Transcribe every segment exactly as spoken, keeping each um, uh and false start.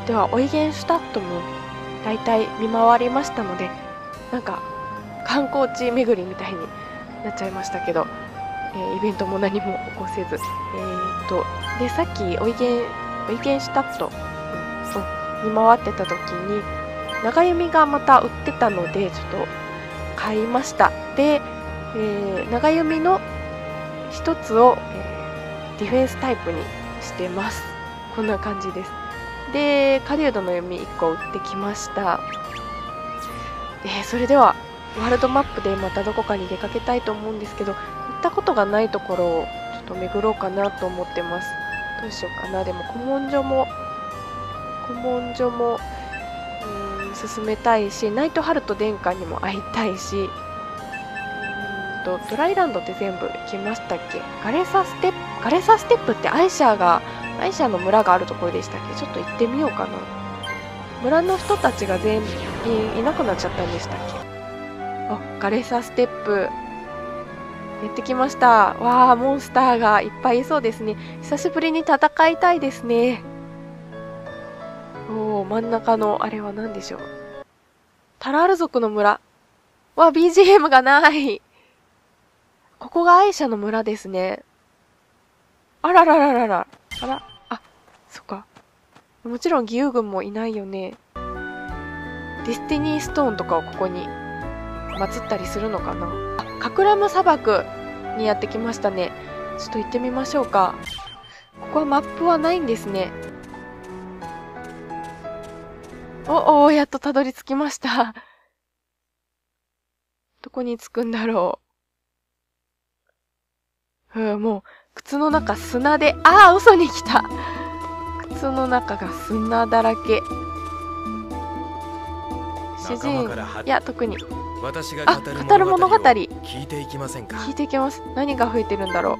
ではオイゲンシュタットもだいたい見回りましたので、なんか観光地巡りみたいになっちゃいましたけど、えー、イベントも何も起こせず、えー、っとでさっきオイゲンオイゲンシュタットを見回ってた時に長弓がまた売ってたのでちょっと買いました。で、えー、長弓の一つを、えー、ディフェンスタイプにしてます。こんな感じです。で狩人の弓いっこ売ってきました。えー、それではワールドマップでまたどこかに出かけたいと思うんですけど、行ったことがないところをちょっと巡ろうかなと思ってます。どうしようかな。でも古文書も古文書もうーん進めたいし、ナイトハルト殿下にも会いたいし、うーんとドライランドって全部行きましたっけ。ガレサステップガレサステップってアイシャがアイシャの村があるところでしたっけ。ちょっと行ってみようかな。村の人たちが全員いなくなっちゃったんでしたっけ。あ、ガレサステップやってきました。わあ、モンスターがいっぱいいそうですね。久しぶりに戦いたいですね。おお、真ん中のあれは何でしょう。タラール族の村。わあ、ビージーエム がない。ここがアイシャの村ですね。あららららら。あら、あ、そっか。もちろん義勇軍もいないよね。ディスティニーストーンとかをここに祀ったりするのかな。あ、カクラム砂漠にやってきましたね。ちょっと行ってみましょうか。ここはマップはないんですね。おお、やっとたどり着きました。どこに着くんだろう。うん、もう靴の中砂で、ああ、嘘に来た。靴の中が砂だらけ。主人、いや特に。 私があ、語る物語。 聞いていきませんか。 聞いていきます。何が増えてるんだろ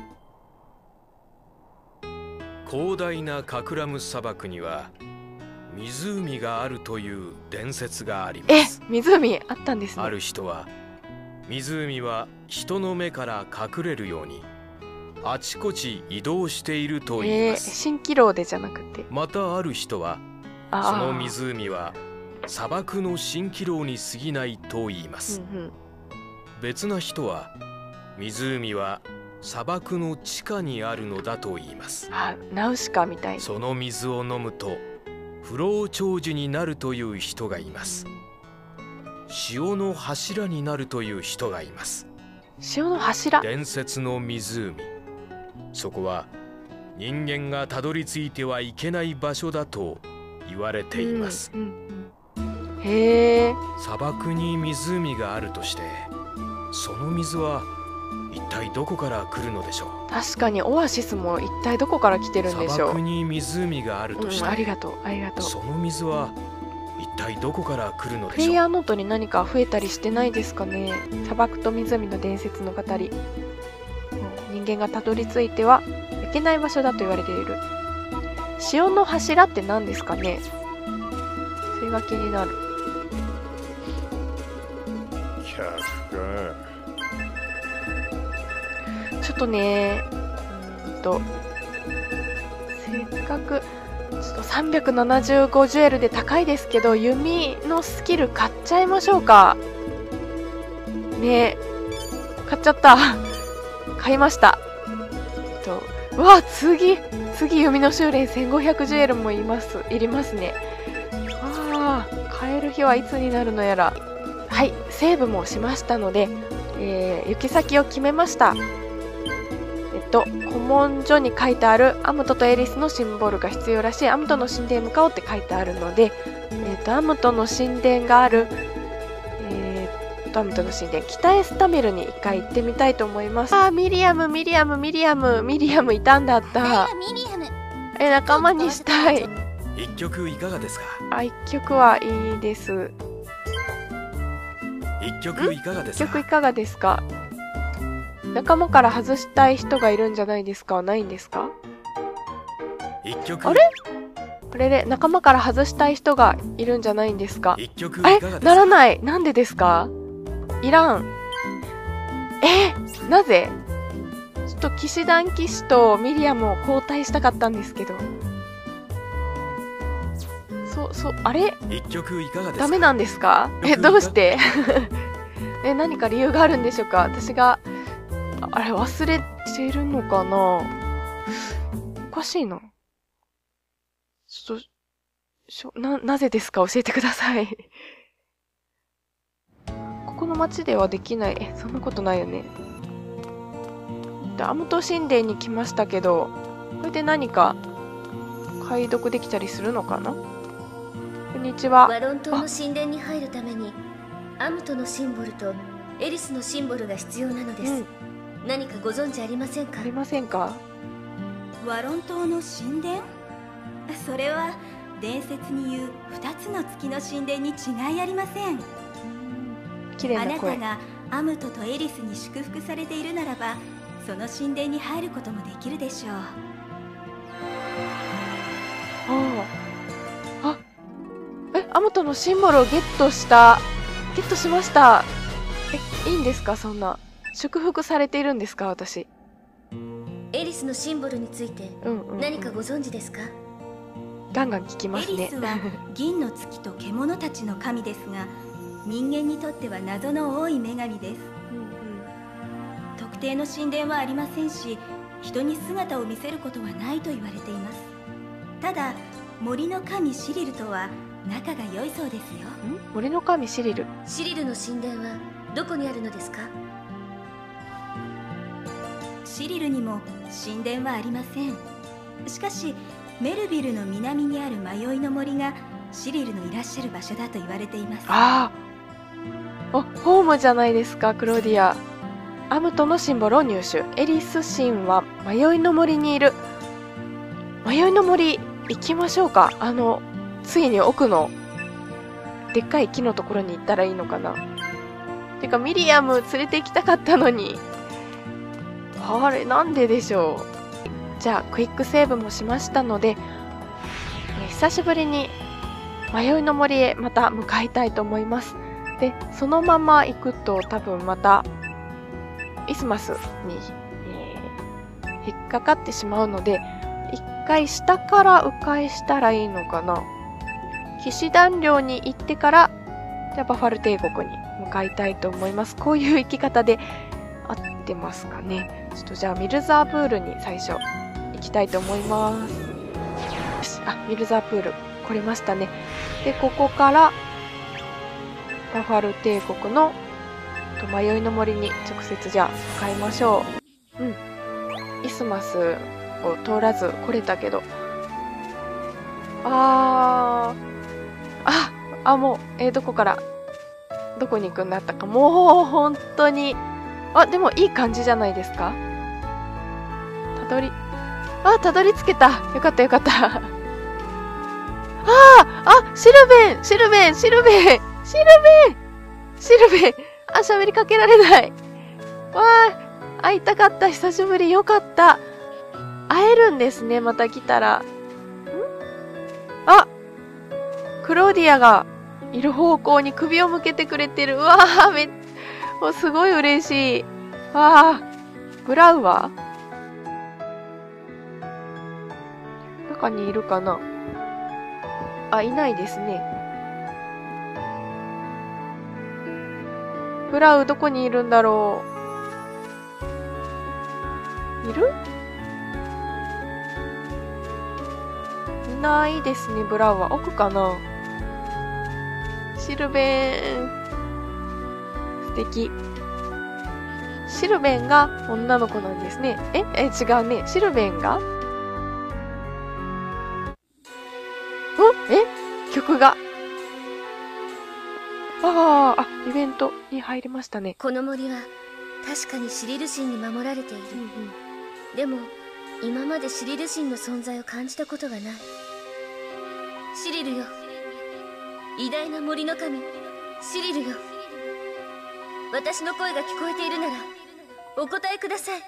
う。広大なカクラム砂漠には湖があるという伝説があります。 え、湖あったんですね。 ある人は湖は人の目から隠れるようにあちこち移動していると言います。 えー、蜃気楼でじゃなくて。 またある人はその湖は砂漠の蜃気楼に過ぎないと言います。うんうん、別な人は湖は砂漠の地下にあるのだと言います。 あ、ナウシカみたいに。 その水を飲むと不老長寿になるという人がいます。潮の柱になるという人がいます。 潮の柱。 伝説の湖。そこは人間がたどり着いてはいけない場所だと言われています。うんうんうん、 へえ。 砂漠に湖があるとして、その水は一体どこから来るのでしょう。 確かにオアシスも一体どこから来てるんでしょう。 砂漠に湖があるとして、 うん、ありがとうありがとう。 その水は一体どこから来るのでしょう。 プレイヤーノートに何か増えたりしてないですかね。砂漠と湖の伝説の語り。人間がたどり着いてはいけない場所だと言われている。潮の柱って何ですかね。それが気になる。ちょっとね、うんとせっかくちょっとさんびゃくななじゅうごジュエルで高いですけど、弓のスキル買っちゃいましょうかね。買っちゃった買いました。えっとうわ、次次弓の修練せんごひゃくジュエルもいますいりますね。ああ、買える日はいつになるのやら。はい、セーブもしましたので、えー、行き先を決めました。えっと古文書に書いてあるアムトとエリスのシンボルが必要らしい。アムトの神殿へ向かおうって書いてあるので、えっとアムトの神殿がある、えー、っとアムトの神殿北エスタメルに一回行ってみたいと思います。あー、ミリアムミリアムミリアムミリアムいたんだった。え、仲間にしたい。 一曲いかがですか。 あ、一曲はいいです。 一曲いかがですか。 一曲いかがですか。仲間から外したい人がいるんじゃないですか。ないんですか。 一曲。 あれあれれ、仲間から外したい人がいるんじゃないんですか。 一曲いかがですか。 え、ならない。なんでですか。いらん。え、なぜ。ちょっと騎士団騎士とミリアムを交代したかったんですけど。 そうそう、あれ一曲いかがですか？ ダメなんですか？え、どうしてえ、何か理由があるんでしょうか？私が、あれ、忘れてるのかな？おかしいな。ちょっと、しょ、な、なぜですか？教えてください。ここの町ではできない。え、そんなことないよね。で、アムト神殿に来ましたけど、これで何か解読できたりするのかな？こんにちは。 ワロン島の神殿に入るためにアムトのシンボルとエリスのシンボルが必要なのです、うん、何かご存知ありませんか？ ありませんか？ ワロン島の神殿？それは伝説に言う二つの月の神殿に違いありません。 綺麗な声。 あなたがアムトとエリスに祝福されているならば、その神殿に入ることもできるでしょう。 ああ、え、アムトのシンボルをゲットした。ゲットしました。え、いいんですか？そんな祝福されているんですか？私。 エリスのシンボルについて何かご存知ですか？ ガンガン聞きますね。 エリスは銀の月と獣たちの神ですが、人間にとっては謎の多い女神です。うん、うん、特定の神殿はありませんし、人に姿を見せることはないと言われています。ただ森の神シリルとは仲が良いそうですよ。 ん？森の神シリル。 シリルの神殿はどこにあるのですか？ シリルにも神殿はありません。しかしメルビルの南にある迷いの森がシリルのいらっしゃる場所だと言われています。 ああ、あ、ホームじゃないですか、クローディア。アムトのシンボルを入手。エリス神は迷いの森にいる。迷いの森行きましょうか。あのついに奥のでっかい木のところに行ったらいいのかな。てかミリアム連れて行きたかったのに、あれなんででしょう。じゃあクイックセーブもしましたので、え久しぶりに迷いの森へまた向かいたいと思います。でそのまま行くと多分またイスマスに、えー、引っかかってしまうので、一回下から迂回したらいいのかな。騎士団領に行ってからじゃあバファル帝国に向かいたいと思います。こういう行き方で合ってますかね。ちょっとじゃあミルザープールに最初行きたいと思います。よし、あ、ミルザープール来れましたね。でここからバファル帝国の迷いの森に直接じゃあ向かいましょう。うん、イスマスを通らず来れたけど、あーああもうえー、どこからどこに行くんだったか、もう本当に、あでもいい感じじゃないですか。たどりあたどり着けた。よかったよかったあああシルベンシルベンシルベンシルベンシルベンあ喋りかけられない。わー会いたかった。久しぶり。よかった。会えるんですね、また来たら。んあクローディアがいる方向に首を向けてくれてる。うわーめもうすごい嬉しい。わーブラウは中にいるかな。あ、いないですね。ブラウどこにいるんだろう。いる？いないですね、ブラウは。奥かな。シルベン素敵。シルベンが女の子なんですね。ええ違うね。シルベンがんえ曲がああ、あ、イベントに入りましたね。 この森は確かにシリル神に守られている、うんうん、でも今までシリル神の存在を感じたことがない。シリルよ、偉大な森の神シリルよ、私の声が聞こえているならお答えください。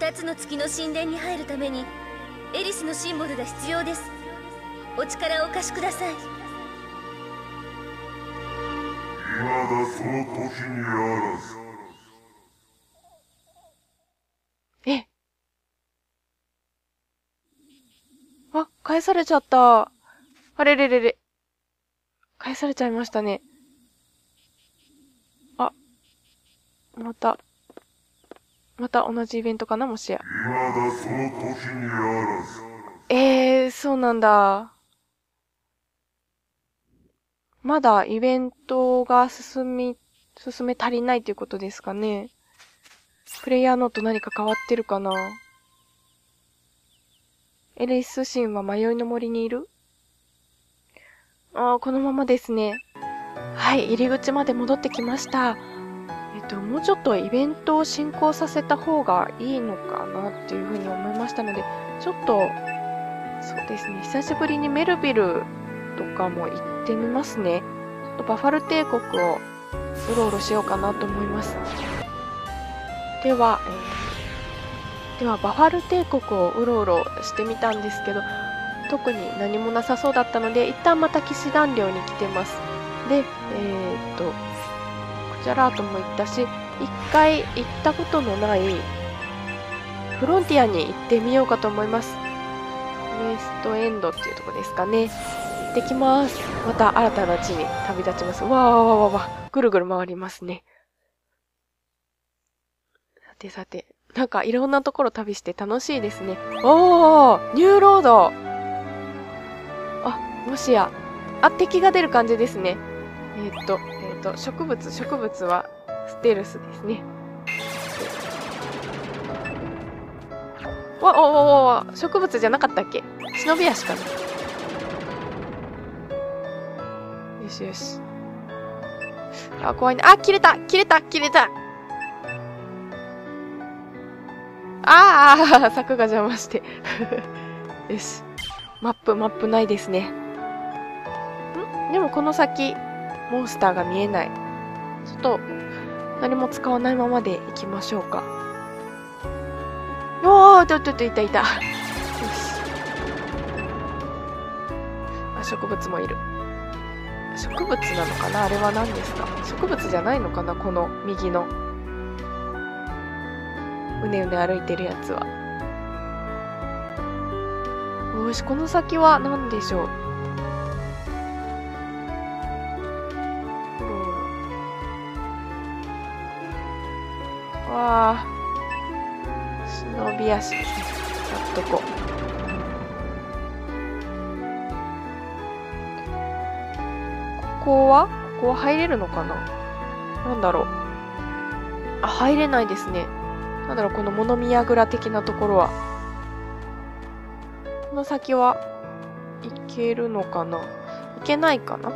二つの月の神殿に入るためにエリスのシンボルが必要です。お力をお貸しください。 未だその時にあらず。 えあ、返されちゃった。あれれれれ。返されちゃいましたね。あ、また、また同じイベントかな、もしや。 未だその時にあらず。 えー、そうなんだ。まだイベントが進み、進め足りないということですかね。プレイヤーノート何か変わってるかな。エリス神は迷いの森にいる？ああ、このままですね。はい、入り口まで戻ってきました。えっと、もうちょっとイベントを進行させた方がいいのかなっていうふうに思いましたので、ちょっと、そうですね、久しぶりにメルビルとかも行ってみますね。ちょっとバファル帝国をうろうろしようかなと思います。では、えー、ではバファル帝国をうろうろしてみたんですけど、特に何もなさそうだったので、一旦また騎士団領に来てます。で、えー、っと、クジャラートも行ったし、一回行ったことのないフロンティアに行ってみようかと思います。ウエストエンドっていうとこですかね。行ってきます。また新たな地に旅立ちます。わーわーわーわー、ぐるぐる回りますね。さてさて、なんかいろんなところ旅して楽しいですね。おー、ニューロード。あ、もしや。あ、敵が出る感じですね。えー、っと、えー、っと、植物、植物はステルスですね。わ、おおお、植物じゃなかったっけ？忍び足かな。よしよし。あ、怖いね。あ、切れた切れた切れたああ、柵が邪魔して。よし。マップ、マップないですね。ん？でもこの先、モンスターが見えない。ちょっと、何も使わないままで行きましょうか。おー、ちょっと、ちょっと、いたいた。よし。あ、植物もいる。植物なのかな？あれは何ですか？植物じゃないのかな？この右の。うねうね歩いてるやつは。よし、この先は何でしょう。うん、わあ、忍び足ですね。やっとこう。ここはここは入れるのかな？なんだろう。あ、入れないですね。なんだろう、この物見櫓的なところは。この先はいけるのかな？いけないかな？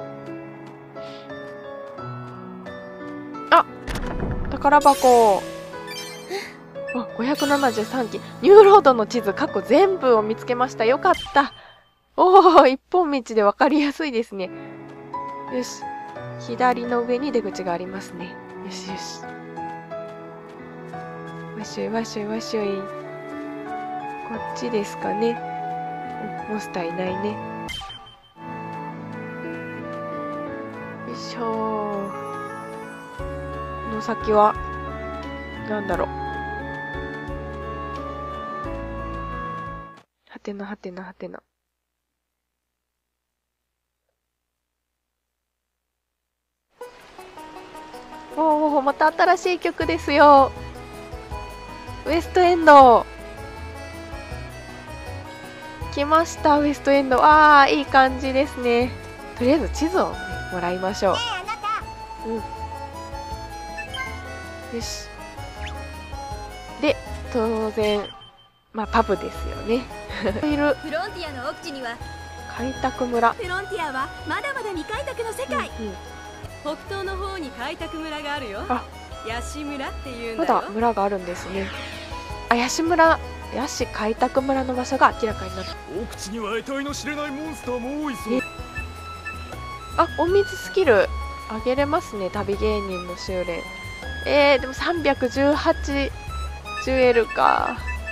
あ！宝箱。あ、ごひゃくななじゅうさんき。ニューロードの地図、過去全部を見つけました。よかった。おー、一本道でわかりやすいですね。よし。左の上に出口がありますね。よしよし。わしょいわしょいわしょい。こっちですかね。モンスターいないね。よいしょー。この先は、なんだろう。はてなはてなはてな。おー、また新しい曲ですよ。ウエストエンド。来ました、ウエストエンド。ああ、いい感じですね。とりあえず地図を、ね、もらいましょう。うん。よし。で、当然、まあ、パブですよね。いる。 フロンティアの奥地には開拓村。 フロンティアはまだまだ未開拓の世界、 うんうん、 北東の方に開拓村があるよ。 あ、 ヤシ村っていうんまだよ。 だ村があるんですね。あ、ヤシ村、ヤシ開拓村の場所が明らかになる。 奥地には得体の知れないモンスターも多いぞ。 あ、お水スキル上げれますね。旅芸人の修練。えー、でもさんびゃくじゅうはちジュエルか。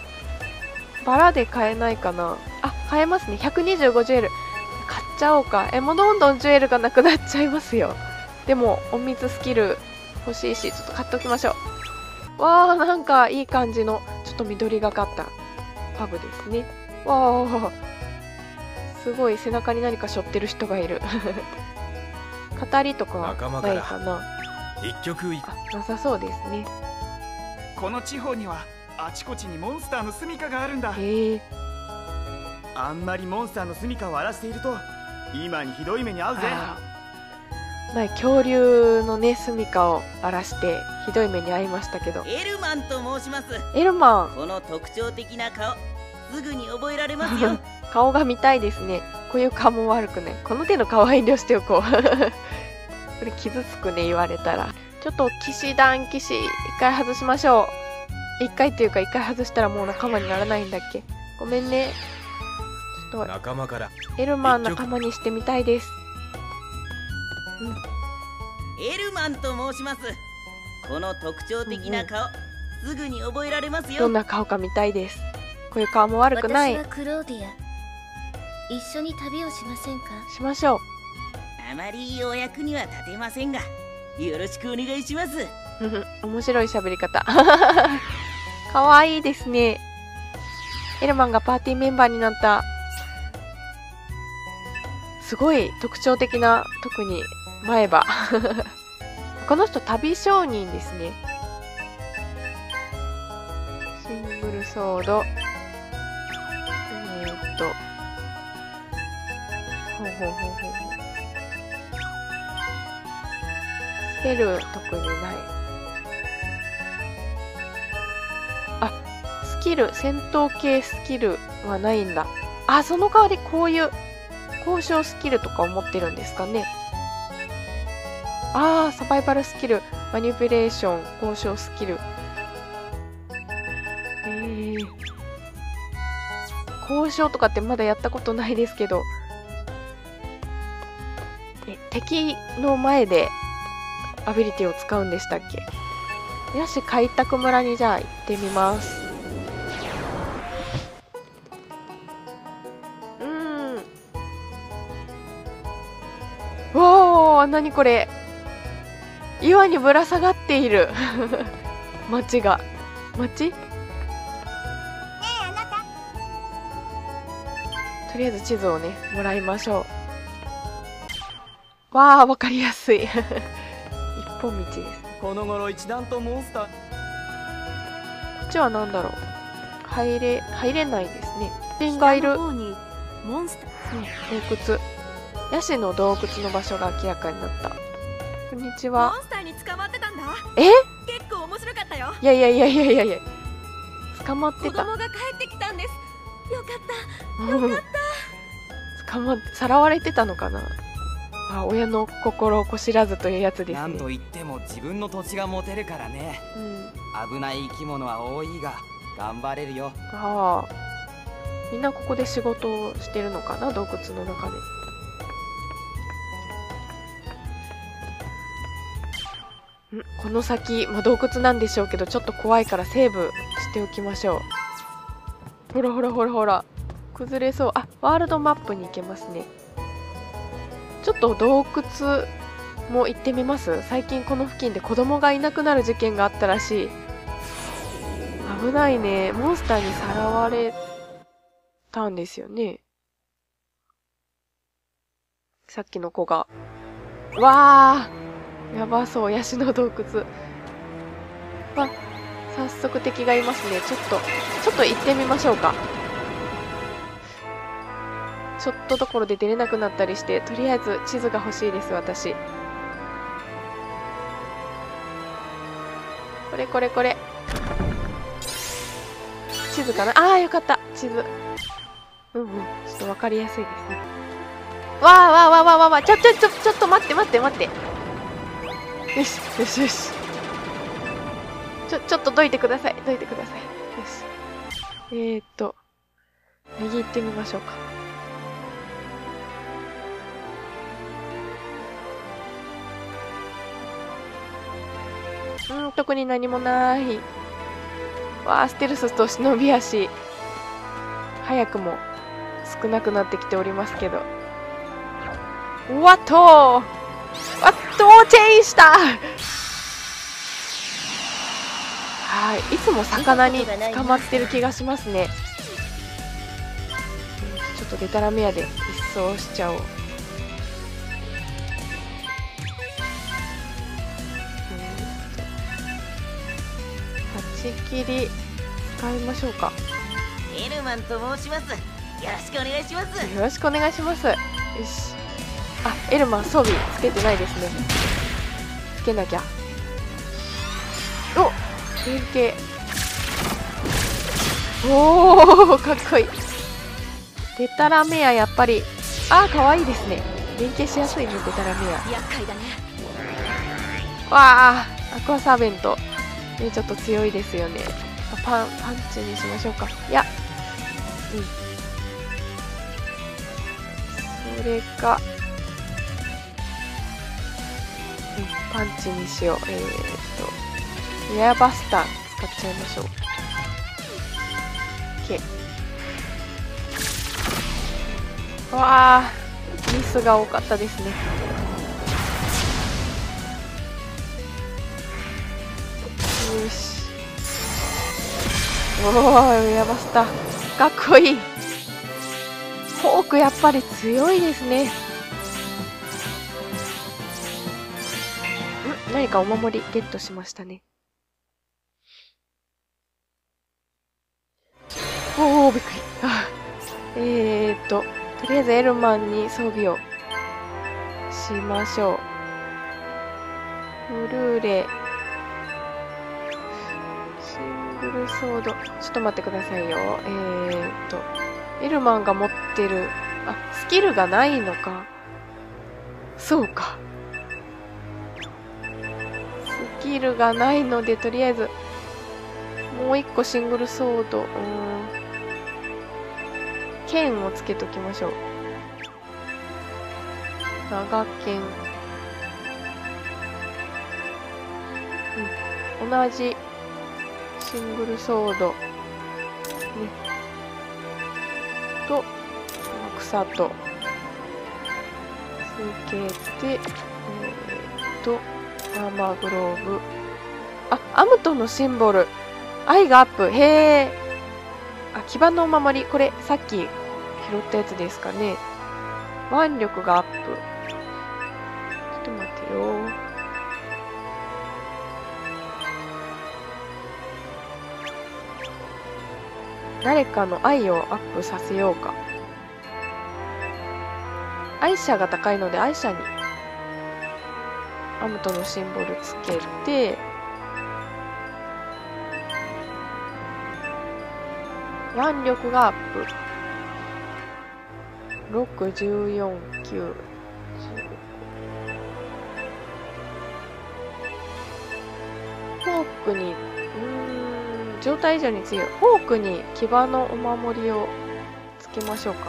バラで買えないかな。あ、買えますね。ひゃくにじゅうごジュエル。買っちゃおうか。え、もうどんどんジュエルがなくなっちゃいますよ。でも、お水スキル欲しいし、ちょっと買っておきましょう。わー、なんかいい感じの、ちょっと緑がかったパブですね。わー、すごい背中に何か背負ってる人がいる。語りとかないかな。 一曲いあ、なさそうですね。 この地方にはあちこちにモンスターの住処があるんだ。 へえ。 あんまりモンスターの住処を荒らしていると今にひどい目に遭うぜ。 前恐竜のね住処を荒らしてひどい目に遭いましたけど。 エルマンと申します。 エルマン、 この特徴的な顔すぐに覚えられますよ。 顔が見たいですね。こういう顔も悪くない。この手の顔は遠慮しておこう。これ傷つくね、言われたら。ちょっと騎士団騎士一回外しましょう。一回っていうか一回外したらもう仲間にならないんだっけ。ごめんね。ちょっと仲間からエルマン仲間にしてみたいです。 うん、エルマンと申します。この特徴的な顔、うん、すぐに覚えられますよ。 どんな顔か見たいです。こういう顔も悪くない。 私はクローディア。一緒に旅をしませんか？ しましょう。 あまりお役には立てませんが、よろしくお願いします。 面白い喋り方。かわいいですね。エルマンがパーティーメンバーになった。すごい特徴的な、特に前歯。この人旅商人ですね。シングルソード。えー、っと。ほうほうほうほう。スペル特にない。あ、スキル、戦闘系スキルはないんだ。あ、その代わりこういう交渉スキルとかを持ってるんですかね。あー、サバイバルスキル、マニピュレーション、交渉スキル。えー、交渉とかってまだやったことないですけど、え、敵の前でアビリティを使うんでしたっけ。よし、開拓村にじゃあ行ってみます。うーん。わー、なにこれ。岩にぶら下がっている。町が。町？ねえ、あなた。とりあえず地図をね、もらいましょう。わー、わかりやすい。一本道です。 この頃一段とモンスター。こっちは何だろう。入れ入れないですね。人がいる。 モンスター、 うん、洞窟。ヤシの洞窟の場所が明らかになった。こんにちは。 モンスターに捕まってたんだ。 え？ 結構面白かったよ。 いやいやいやいやいやいや。捕まってた。 子供が帰ってきたんです。よかった。よかった。 捕まってさらわれてたのかな。あ、親の心をこしらずというやつですね。 なんといっても自分の土地が持てるからね。うん、危ない生き物は多いが頑張れるよ。 ああ、みんなここで仕事をしてるのかな、洞窟の中で。ん、この先、まあ、洞窟なんでしょうけどちょっと怖いからセーブしておきましょう。ほらほらほらほら、崩れそう。あ、ワールドマップに行けますね。ちょっと洞窟も行ってみます。最近この付近で子供がいなくなる事件があったらしい。危ないね。モンスターにさらわれたんですよね。さっきの子が。わー、やばそう。ヤシの洞窟。わ、早速敵がいますね。ちょっと、ちょっと行ってみましょうか。ちょっとどころで出れなくなったりして、とりあえず地図が欲しいです、私。これこれこれ。地図かなあー、よかった。地図。うんうん。ちょっとわかりやすいですね。わーわーわーわーわーわー。ちょ、ちょ、ちょ、ちょっと待って待って待って。よし、よしよし。ちょ、ちょっとどいてください。どいてください。よし。えーっと、右行ってみましょうか。うん、特に何もない。わあ、ステルスと忍び足。 早くも少なくなってきておりますけど。わっとわっとチェインしたはい、いつも魚に捕まってる気がしますね。ちょっとデタラメ屋で一掃しちゃおう。断ち切り使いましょうか。 エルマンと申します。よろしくお願いします。 よろしくお願いします。よし。あ、エルマン装備つけてないですね。つけなきゃ。お、連携。おお、かっこいい。デタラメアやっぱり、あー、かわいいですね。連携しやすいね、デタラメア。 厄介だね。 わあ、アクアサーベント、ね、ちょっと強いですよね。パンパンチにしましょうか。いや、うん、それか、うん、パンチにしよう。えー、っとエアバスター使っちゃいましょう。 OK。 わあ、ミスが多かったですね。よし。おー、エアバスターかっこいい。フォークやっぱり強いですね。ん、何かお守りゲットしましたね。おお、びっくり。えーっととりあえずエルマンに装備をしましょう。ブルーレイ、シングルソード、ちょっと待ってくださいよ。えーっとエルマンが持ってる、あ、スキルがないのか。そうか、スキルがないのでとりあえずもう一個シングルソード、うーん、剣をつけときましょう。長剣、うん、同じシングルソード、ね、と草とつけて、えー、っとアーマーグローブ、あ、アムトのシンボル、愛がアップ。へえ。あ、基盤のお守り、これさっき拾ったやつですかね。腕力がアップ。ちょっと待ってよ。誰かの愛をアップさせようか。愛車が高いので愛車にアムトのシンボルつけて、腕力がアップ。ろく、じゅうよん、きゅう、じゅうご。フォークに、うーん、状態以上に強い。フォークに牙のお守りをつけましょうか。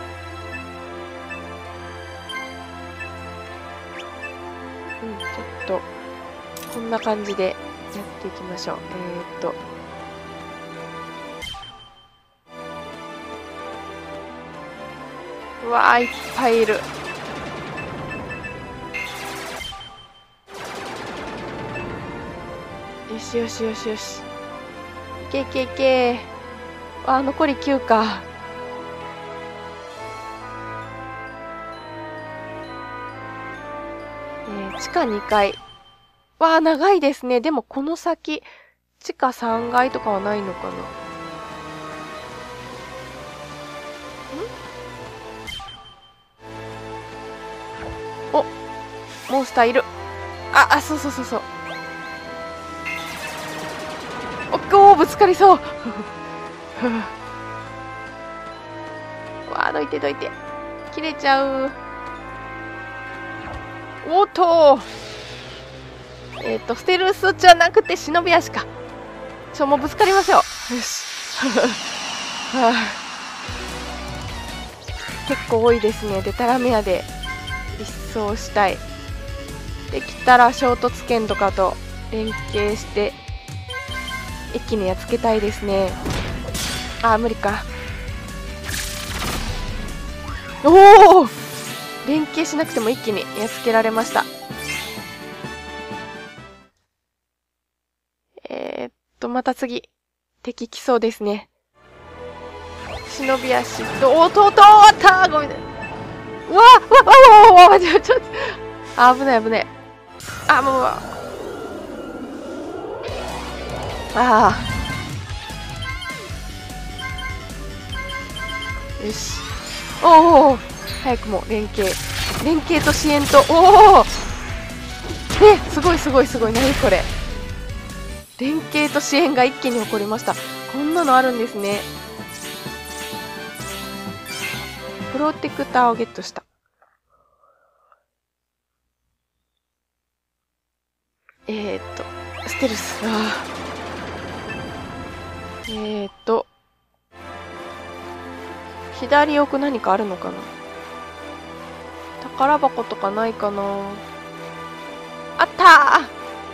うん、ちょっと、こんな感じでやっていきましょう。えーっと、うわー、いっぱいいる。よしよしよしよし。いけいけいけ。あー、残りきゅうか。えー、地下にかい。わー、長いですね。でもこの先、地下さんがいとかはないのかな。お、モンスターいる。あ、あ、そうそうそうそう。おっこー、ぶつかりそう。わあ、どいてどいて。切れちゃう。おっとー。えっと、ステルスじゃなくて忍び足か。ちょ、もうぶつかりましょう。よし。はあ、結構多いですね。デタラメアで一掃したい。できたら衝突剣とかと連携して一気にやっつけたいですね。あー、無理か。 おお、連携しなくても一気にやっつけられました。えー、っとまた次敵来そうですね。忍び足とおとうとうあったー、ごめんね。うわっわっわっわっわっちょっとあ、危ない危ない。あ、もうああ、よし。おお、早くも連携連携と支援と、おおえ、すごいすごいすごい、何これ。連携と支援が一気に起こりました。こんなのあるんですね。プロテクターをゲットした。えーっとステルス、あーえーっと左奥何かあるのかな。宝箱とかないかな。あったー。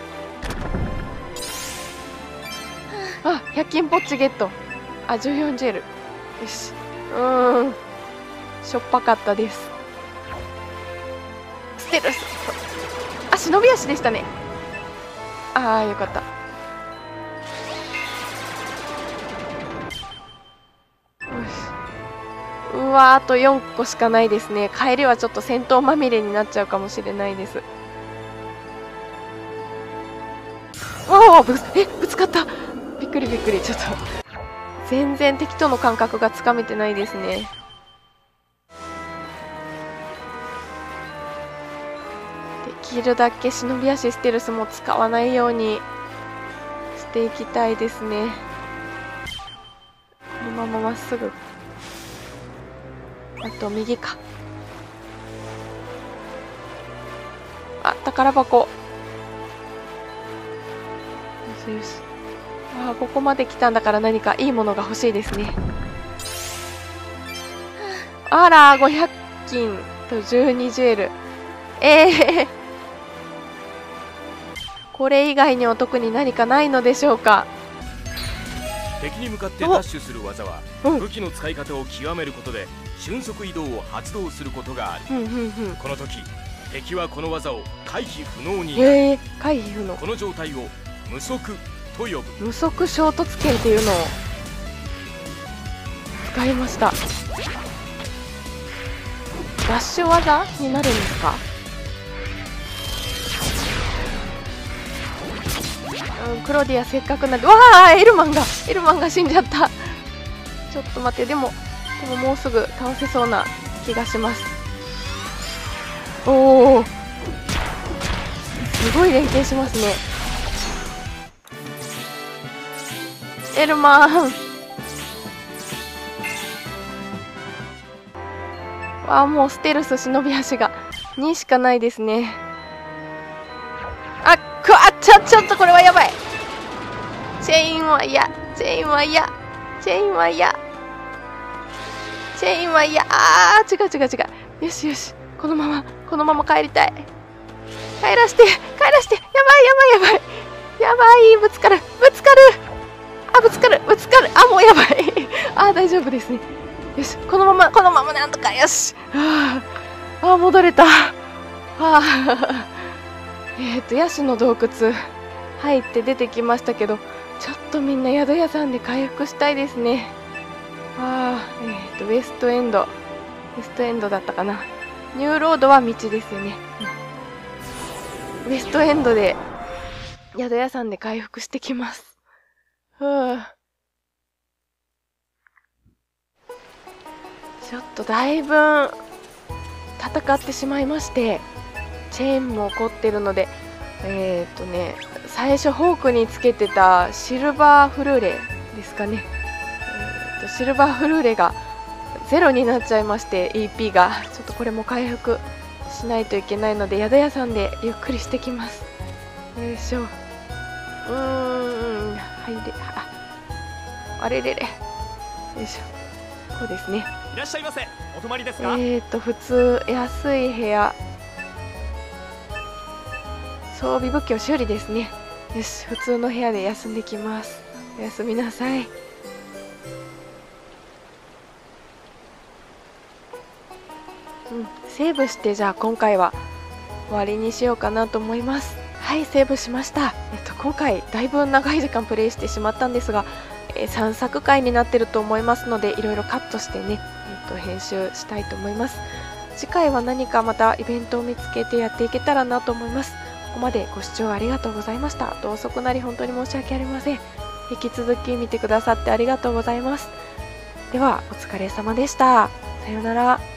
あ、ひゃく均ポッチゲット。あ、じゅうよんジェル。よし。うーん。しょっぱかったです。ステルス。あ、忍び足でしたね。ああ、よかった。うわー、あとよんこしかないですね。帰りはちょっと戦闘まみれになっちゃうかもしれないです。おお、ぶつえぶつかった。びっくりびっくり。ちょっと全然敵との感覚がつかめてないですね。できるだけ忍び足ステルスも使わないようにしていきたいですね。このまままっすぐ、あと右か。あ、宝箱。よしよし。あ、ここまで来たんだから何かいいものが欲しいですね。あら、ごひゃく均とじゅうにジュエル。ええー、これ以外には特に何かないのでしょうか。 敵に向かってダッシュする技は、うん、武器の使い方を極めることで瞬速移動を発動することがある。うんうんうん、この時敵はこの技を回避不能になる。 えー、回避不能。 この状態を無速と呼ぶ。 無速衝突剣っていうのを使いました。ダッシュ技になるんですか。うん、クロディアせっかくなんで、わあ、エルマンがエルマンが死んじゃった。ちょっと待って、でもでももうすぐ倒せそうな気がします。おお、すごい連携しますね。エルマン。あ、もうステルス忍び足がにしかないですね。あっ、くわっちょちょっとこれはやばい。チェインは嫌、チェインは嫌、チェインは嫌、チェインは嫌。あー、違う違う違う。よしよし、このままこのまま帰りたい。帰らして帰らして。やばいやばいやばいやばい。ぶつかるぶつかる。あ、ぶつかるぶつかる。あ、もうやばい。あ、大丈夫ですね。よし、このままこのままなんとか。よし。あー、あ、戻れた。あえっとヤシの洞窟入って出てきましたけど、ちょっとみんな宿屋さんで回復したいですね。あー、えっとウエストエンドウエストエンドだったかな。ニューロードは道ですよね。うん、ウエストエンドで宿屋さんで回復してきます。ふう、ちょっとだいぶ戦ってしまいまして、チェーンも起こってるので、えっとね最初ホークにつけてたシルバーフルーレですかね、えー、とシルバーフルーレがゼロになっちゃいまして、 イーピー がちょっとこれも回復しないといけないので、宿屋さんでゆっくりしてきます。よいしょ。うーん、はいれ、あ、あれれれ、よいしょ。こうですね。 いらっしゃいませ。お泊まりですか。 えっと普通安い部屋、装備武器を修理ですね。よし、普通の部屋で休んできます。おやすみなさい。 うん、セーブしてじゃあ今回は終わりにしようかなと思います。はい、セーブしました。えっと、今回だいぶ長い時間プレイしてしまったんですが、えー、さんさく回になってると思いますので、いろいろカットしてね、えっと、編集したいと思います。次回は何かまたイベントを見つけてやっていけたらなと思います。ここまでご視聴ありがとうございました。どう遅くなり本当に申し訳ありません。引き続き見てくださってありがとうございます。ではお疲れ様でした。さようなら。